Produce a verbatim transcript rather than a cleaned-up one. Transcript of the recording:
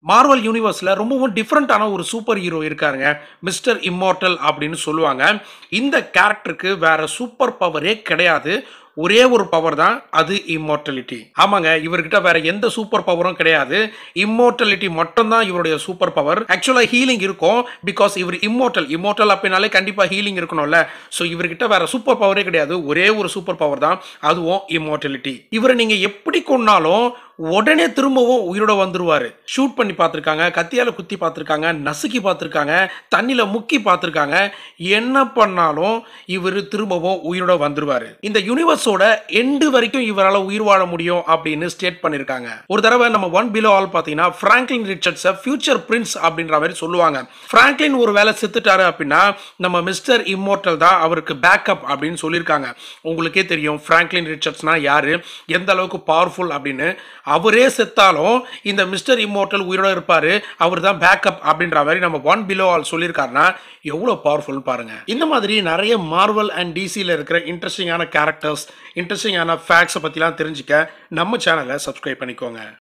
Marvel யூனிவர்ஸ்ல ரொம்பவும் டிஃப்ரெண்டான ஒரு சூப்பர் ஹீரோ இருக்காருங்க. மிஸ்டர் இம்மார்ட்டல் அப்படின்னு சொல்லுவாங்க. இந்த கேரக்டருக்கு வேற சூப்பர் பவரே கிடையாது. ஒரே ஒரு பவர் தான், அது இம்மார்டலிட்டி. ஆமாங்க, இவர்கிட்ட வேற எந்த சூப்பர் பவரும் கிடையாது. இம்மார்டலிட்டி மட்டும் தான் இவருடைய சூப்பர் பவர். ஆக்சுவலா ஹீலிங் இருக்கும். பிகாஸ் இவர் இம்மார்ட்டல் இம்மார்ட்டல் அப்படினாலே கண்டிப்பா ஹீலிங் இருக்கணும்ல. சோ இவர்கிட்ட வேற சூப்பர் பவரே கிடையாது. ஒரே ஒரு சூப்பர் பவர் தான், அதுவும் இம்மார்டலிட்டி. இவரை நீங்க எப்படி கொன்னாலும் உடனே திரும்பவும் உயிரோட வந்துருவாரு. ஷூட் பண்ணி பார்த்திருக்காங்க, கத்தியால குத்தி பார்த்திருக்காங்க, நசுக்கி பார்த்திருக்காங்க, தண்ணில முக்கி பார்த்திருக்காங்க. என்ன பண்ணாலும் இவர் திரும்பவும் உயிரோட வந்துருவாரு. இந்த யூனிவர்ஸோட எண்டு வரைக்கும் இவரால உயிர் வாழ முடியும் அப்படின்னு ஸ்டேட் பண்ணிருக்காங்க. ஒரு தடவை நம்ம ஒன் பிலோ ஆல் பாத்தீங்கன்னா பிராங்க்லின் ரிச்சர்ட்ஸ் ஃபியூச்சர் பிரின்ஸ் அப்படின்ற மாதிரி சொல்லுவாங்க. பிராங்க்லின் ஒரு வேலை செத்துட்டாரு அப்படின்னா நம்ம மிஸ்டர் இம்மோர்டல் தான் அவருக்கு பேக்கப் அப்படின்னு சொல்லியிருக்காங்க. உங்களுக்கே தெரியும் பிராங்க்லின் ரிச்சர்ட்ஸ்னா யாரு, எந்த அளவுக்கு பவர்ஃபுல் அப்படின்னு. அவரே செத்தாலும் இந்த மிஸ்டர் இம்மோர்டல் உயிரோட இருப்பாரு. அவர் தான் பேக்கப் அப்படின்ற மாதிரி நம்ம ஒன் பிலோ ஆல் சொல்லியிருக்காருன்னா எவ்வளவு பவர்ஃபுல் பாருங்க. இந்த மாதிரி நிறைய மார்வல் அண்ட் டிசியில் இருக்கிற இன்ட்ரெஸ்டிங்கான கேரக்டர்ஸ், இன்ட்ரெஸ்டிங்கான ஃபேக்ட்ஸை பற்றிலாம் தெரிஞ்சுக்க நம்ம சேனலை சப்ஸ்கிரைப் பண்ணிக்கோங்க.